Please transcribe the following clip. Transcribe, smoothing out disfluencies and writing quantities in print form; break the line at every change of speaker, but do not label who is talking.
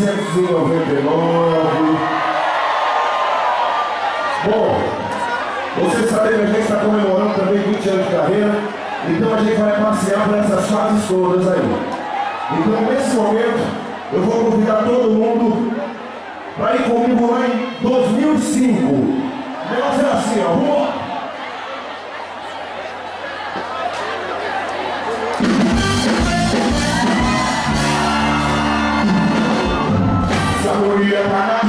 1999. Bom, vocês sabem que a gente está comemorando também 20 anos de carreira, então a gente vai passear por essas fases todas aí. Então, nesse momento, eu vou convidar todo mundo para ir comigo lá em 2005. O negócio é assim, ó, vamos lá. Essa mulher